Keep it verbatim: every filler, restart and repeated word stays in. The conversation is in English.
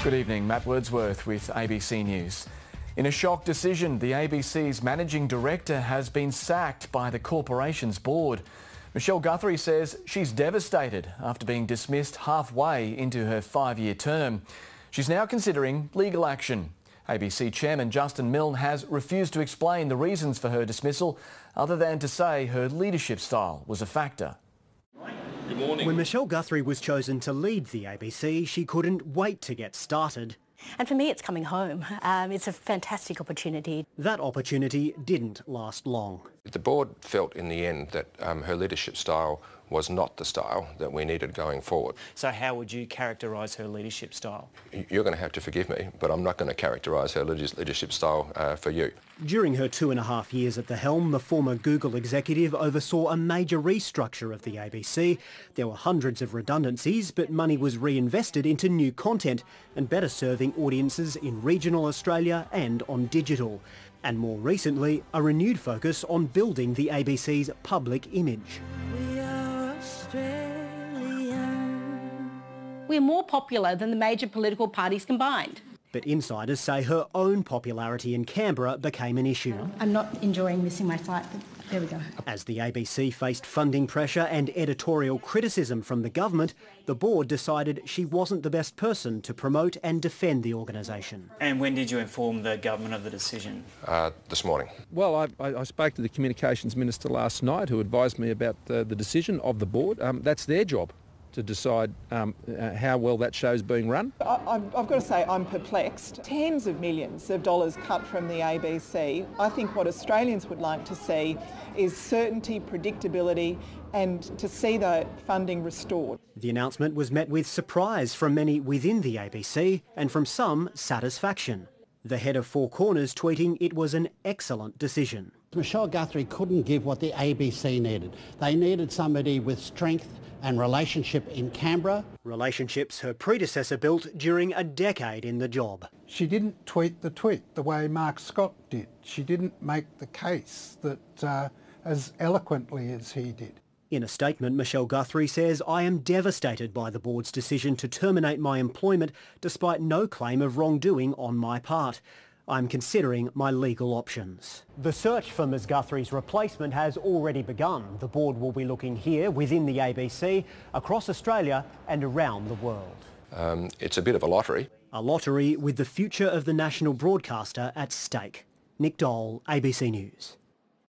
Good evening, Matt Wordsworth with A B C News. In a shock decision, the A B C's managing director has been sacked by the corporation's board. Michelle Guthrie says she's devastated after being dismissed halfway into her five-year term. She's now considering legal action. A B C chairman Justin Milne has refused to explain the reasons for her dismissal, other than to say her leadership style was a factor. Good morning. When Michelle Guthrie was chosen to lead the A B C, she couldn't wait to get started. And for me, it's coming home. Um, it's a fantastic opportunity. That opportunity didn't last long. The board felt in the end that um, her leadership style was not the style that we needed going forward. So how would you characterise her leadership style? You're going to have to forgive me, but I'm not going to characterise her leadership style uh, for you. During her two and a half years at the helm, the former Google executive oversaw a major restructure of the A B C. There were hundreds of redundancies, but money was reinvested into new content and better serving audiences in regional Australia and on digital. And more recently, a renewed focus on building the A B C's public image. We're more popular than the major political parties combined. But insiders say her own popularity in Canberra became an issue. I'm not enjoying missing my flight, but there we go. As the A B C faced funding pressure and editorial criticism from the government, the board decided she wasn't the best person to promote and defend the organisation. And when did you inform the government of the decision? Uh, this morning. Well, I, I spoke to the Communications Minister last night, who advised me about the, the decision of the board. Um, that's their job to decide um, uh, how well that show's being run. I, I've, I've got to say I'm perplexed. Tens of millions of dollars cut from the A B C. I think what Australians would like to see is certainty, predictability, and to see the funding restored. The announcement was met with surprise from many within the A B C and from some satisfaction. The head of Four Corners tweeting it was an excellent decision. Michelle Guthrie couldn't give what the A B C needed. They needed somebody with strength and relationship in Canberra. Relationships her predecessor built during a decade in the job. She didn't tweet the tweet the way Mark Scott did. She didn't make the case that uh, as eloquently as he did. In a statement, Michelle Guthrie says, "I am devastated by the board's decision to terminate my employment despite no claim of wrongdoing on my part. I'm considering my legal options." The search for Miz Guthrie's replacement has already begun. The board will be looking here within the A B C, across Australia and around the world. Um, it's a bit of a lottery. A lottery with the future of the national broadcaster at stake. Nick Dole, A B C News.